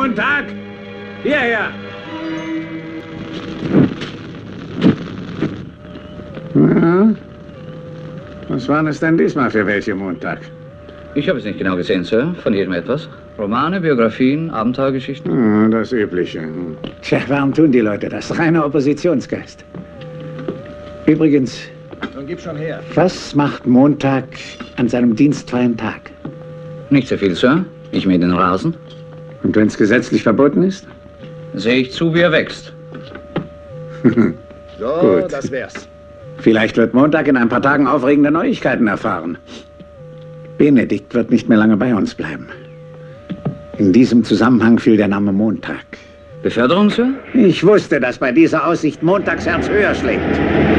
Montag? Hierher! Ja. Was waren es denn diesmal für welche Montag? Ich habe es nicht genau gesehen, Sir. Von jedem etwas. Romane, Biografien, Abenteuergeschichten. Das Übliche. Tja, warum tun die Leute das? Reiner Oppositionsgeist. Übrigens, nun gib schon her. Was macht Montag an seinem dienstfreien Tag? Nicht sehr viel, Sir. Ich mähe den Rasen. Und wenn es gesetzlich verboten ist? Sehe ich zu, wie er wächst. So, Gut. das wär's. Vielleicht wird Montag in ein paar Tagen aufregende Neuigkeiten erfahren. Benedikt wird nicht mehr lange bei uns bleiben. In diesem Zusammenhang fiel der Name Montag. Beförderung, Sir? Ich wusste, dass bei dieser Aussicht Montagsherz höher schlägt.